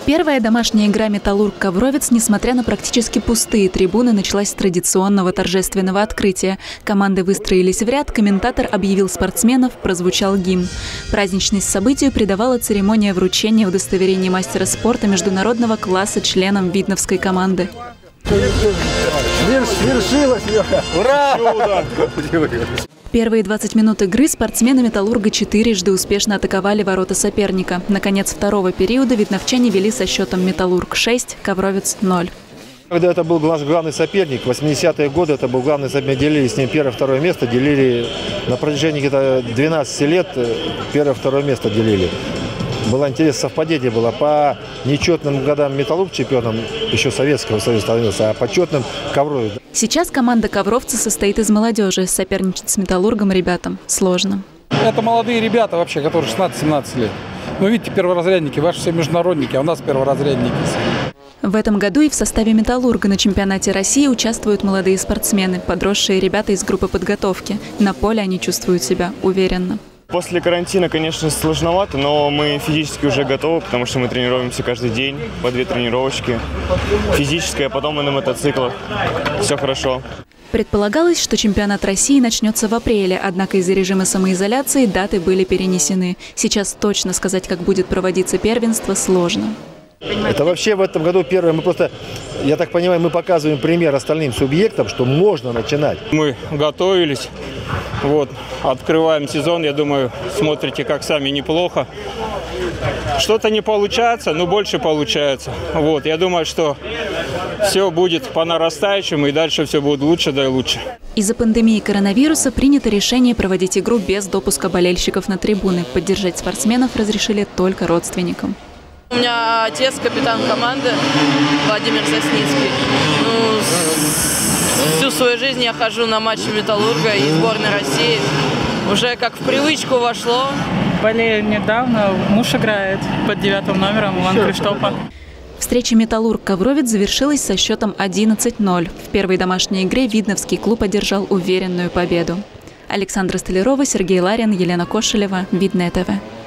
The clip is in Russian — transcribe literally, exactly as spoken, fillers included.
Первая домашняя игра «Металлург-Ковровец», несмотря на практически пустые трибуны, началась с традиционного торжественного открытия. Команды выстроились в ряд, комментатор объявил спортсменов, прозвучал гимн. Праздничность событию придавала церемония вручения удостоверений мастера спорта международного класса членам видновской команды. Свершилось, Леха! Ура! Первые двадцать минут игры спортсмены «Металлурга» четырежды успешно атаковали ворота соперника. Наконец второго периода видновчане вели со счетом «Металлург» шесть, «Ковровец» ноль. Когда это был наш главный соперник, в восьмидесятые годы это был главный соперник, делили с ним первое-второе место, делили на протяжении где-то двенадцати лет, первое-второе место делили. Было интересное совпадение было. По нечетным годам «Металлург» чемпионом еще Советского Союза становился, а по четным «Ковровец». Сейчас команда «Ковровца» состоит из молодежи. Соперничать с «Металлургом» ребятам сложно. Это молодые ребята вообще, которые шестнадцать-семнадцать лет. Вы видите, перворазрядники, ваши все международники, а у нас перворазрядники. В этом году и в составе «Металлурга» на чемпионате России участвуют молодые спортсмены, подросшие ребята из группы подготовки. На поле они чувствуют себя уверенно. После карантина, конечно, сложновато, но мы физически уже готовы, потому что мы тренируемся каждый день, по две тренировочки. Физическая, а потом и на мотоциклах. Все хорошо. Предполагалось, что чемпионат России начнется в апреле, однако из-за режима самоизоляции даты были перенесены. Сейчас точно сказать, как будет проводиться первенство, сложно. Это вообще в этом году первое. Мы просто, я так понимаю, мы показываем пример остальным субъектам, что можно начинать. Мы готовились, вот, открываем сезон. Я думаю, смотрите, как сами, неплохо. Что-то не получается, но больше получается. Вот, я думаю, что все будет по нарастающему и дальше все будет лучше, да и лучше. Из-за пандемии коронавируса принято решение проводить игру без допуска болельщиков на трибуны. Поддержать спортсменов разрешили только родственникам. У меня отец капитан команды Владимир Сосницкий. Ну, всю свою жизнь я хожу на матчи «Металлурга» и сборной России. Уже как в привычку вошло. Болею недавно. Муж играет под девятым номером Иван Криштопа. Встреча «Металлург-Ковровец» завершилась со счетом одиннадцать ноль. В первой домашней игре видновский клуб одержал уверенную победу. Александра Столярова, Сергей Ларин, Елена Кошелева. Видное ТВ.